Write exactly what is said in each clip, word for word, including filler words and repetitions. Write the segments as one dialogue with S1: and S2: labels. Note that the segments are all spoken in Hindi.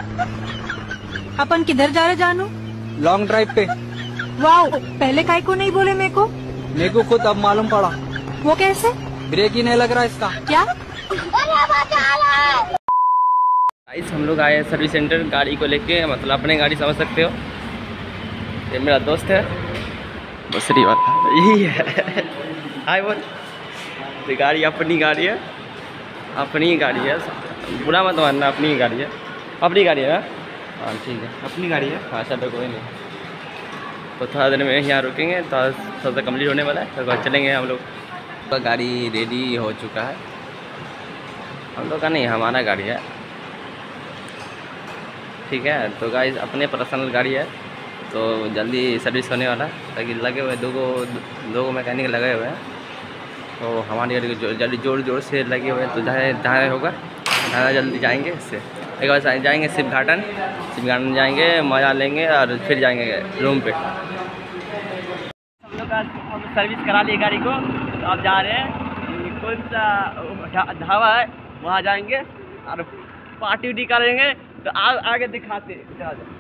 S1: अपन किधर जा रहे जानू?
S2: लॉन्ग ड्राइव पे।
S1: वाह, पहले काहे को नहीं बोले मेरे को?
S2: मेरे को खुद अब मालूम पड़ा।
S1: वो कैसे?
S2: ब्रेक ही नहीं लग रहा इसका।
S1: क्या?
S3: गाइस हम लोग आए हैं सर्विस सेंटर गाड़ी को लेके, मतलब अपने गाड़ी समझ सकते हो। ये मेरा दोस्त है बसरी वाला, यही है। हाय बोल। ये गाड़ी अपनी गाड़ी है, अपनी ही गाड़ी है, बुरा मत मानना, अपनी ही गाड़ी है, अपनी गाड़ी है ना। हाँ ठीक है, अपनी गाड़ी है। हाँ चलो कोई नहीं, तो थोड़ा देर में यहाँ रुकेंगे, थोड़ा थोड़ा सा कम्प्लीट होने वाला है, तो बाद चलेंगे हम लोग। गाड़ी रेडी हो चुका है, हम लोग का नहीं, हमारा गाड़ी है, ठीक है। तो गाइस अपने पर्सनल गाड़ी है, तो जल्दी सर्विस होने वाला है, ताकि लगे हुए दो गो दो गो मैकेनिक लगे हुए हैं, तो हमारी गाड़ी को जल्दी जोर जोर से लगे हुए हैं, तो जहाँ जहाँ होगा जहाँ जल्दी जाएंगे। इससे एक बार जाएंगे शिव घाटन, शिव घाटन जाएंगे, मज़ा लेंगे और फिर जाएंगे रूम पे। हम लोग का सर्विस करा लिए गाड़ी को, तो अब जा रहे हैं कौन सा ढाबा है, वहाँ जाएंगे और पार्टी उटी करेंगे। तो आ, आगे दिखाते जा जा।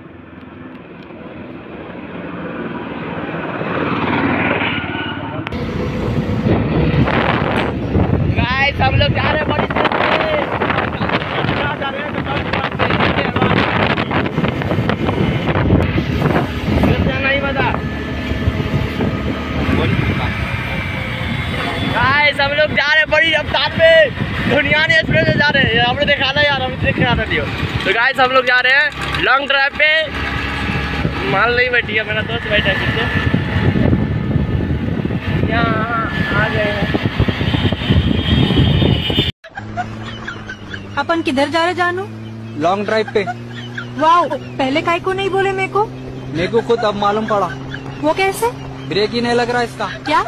S3: गाइस हम लोग जा रहे हैं बड़ी जा रहे हैं, तो जाना ही मजा। गाइस हम लोग जा रहे हैं बड़ी रफ्तार में, दुनिया ने एक्सप्रेस से जा रहे हैं, हमने देखा ना यार, हमने देखा ना दियो। तो गाइस हम लोग जा रहे हैं लॉन्ग ड्राइव पे, मान नहीं बैठी है, मेरा दोस्त बैठा है पीछे, यहाँ आ गए हैं।
S1: अपन किधर जा रहे जानू?
S2: लॉन्ग ड्राइव पे।
S1: वाह, पहले काहे को नहीं बोले मेरे को?
S2: मेरे को खुद अब मालूम पड़ा।
S1: वो कैसे?
S2: ब्रेक ही नहीं लग रहा इसका।
S1: क्या?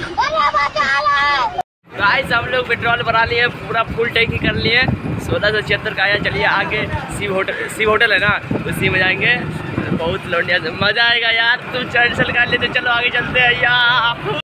S3: गाइस हम लोग पेट्रोल भरा लिए, पूरा फुल टैंकी कर लिए, सोलह सौ छिहत्तर का आया। चलिए आगे शिव होटल, शिव होटल है ना, उसी में जाएंगे, बहुत लौटिया मजा आएगा यार। तुम चल चल कर लेते, चलो आगे चलते हैं यार।